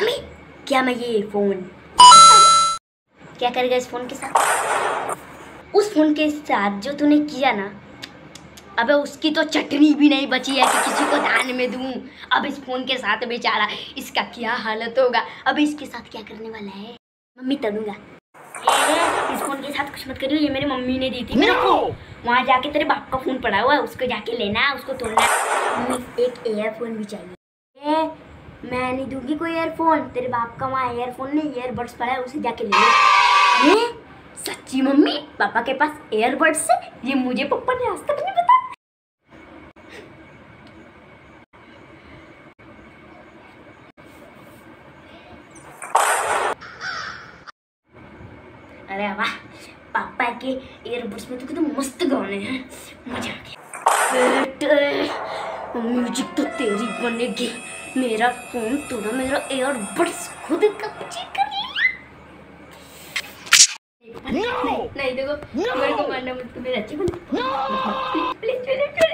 Mummy क्या मैं ये फोन क्या करेगा इस फोन के साथ? उस फोन के साथ जो तूने किया ना, अबे उसकी तो चटनी भी नहीं बची है कि किसी को दान में दूं। अब इस फोन के साथ बेचारा, इसका क्या हालत होगा। अब इसके साथ क्या करने वाला है? मम्मी तलूंगा। इस फोन के साथ कुछ मत करियो, ये मेरी मम्मी ने दी थी मेरे को। वहाँ जाके तेरे बाप का फोन पड़ा हुआ है, उसको जाके लेना, उसको तोड़ना। मम्मी एक एयरफोन भी चाहिए। मैं नहीं दूंगी कोई एयरफोन, तेरे बाप का वहाँ एयरफोन नहीं ईयरबड्स पड़ा है, उसे जाके ले ले। सच्ची मम्मी पापा के पास एयरबड्स है? ये मुझे पापा ने आज तक नहीं बताया। अरे वाह, पापा के एयरबड्स में तो कितने मस्त गाने हैं, मजा आ गया। म्यूजिक तो तेरी बनेगी, मेरा फोन तोड़ा, मेरा एयरबड्स खुद कब्जे कर लिया। नहीं देखो, मेरे को मारना मत, मेरे अच्छे बन। प्लीज